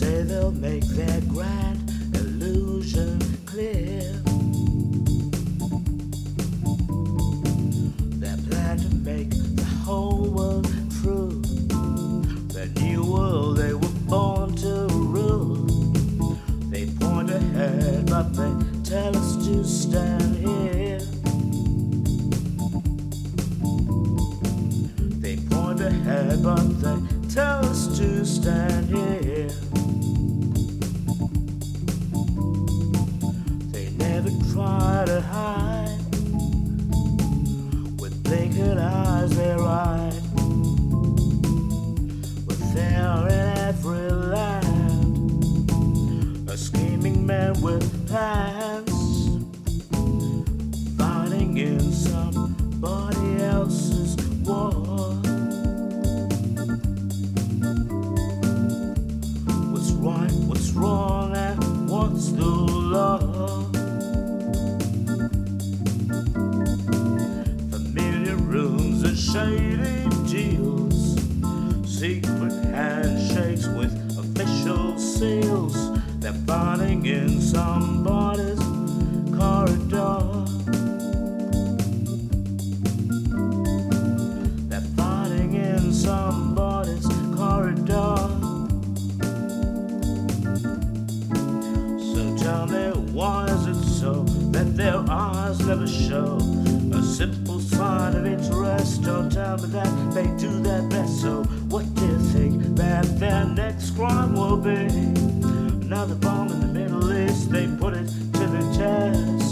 say they'll make their grand illusion clear. Their plan to make the whole world true, the new world they were born to rule. They point ahead but they tell us to stand here. They point ahead but they tell us to stand here. They never try to hide, with blinkered eyes they ride. We're there in every land, a scheming man with plans, fighting in somebody else's war. What's right, what's wrong, and what's the law? Familiar rooms and shady deals, secret handshakes with official seals. They're fighting in somebody's corridor. They're fighting in somebody's corridor. So tell me, why is it so that their eyes never show a simple sign of interest? Don't tell me that they do their best. So what do you think that their next crime will be? Another bomb in the Middle East, they put it to the test.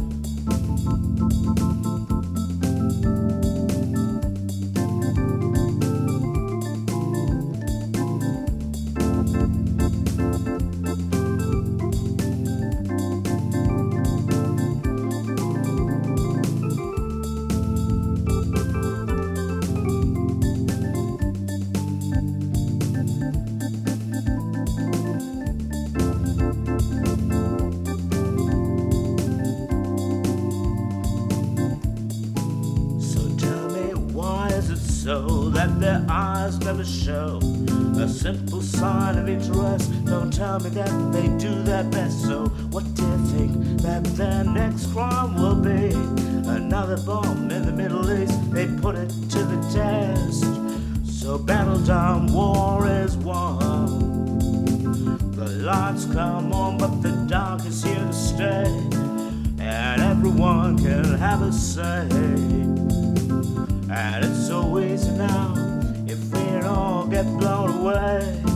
So that their eyes never show a simple sign of interest. Don't tell me that they do their best. So what do you think that their next crime will be? Another bomb in the Middle East, they put it to the test. So battle down, war is won. The lights come on but the dark is here to stay, and everyone can have a say. And it's so easy now if we all get blown away.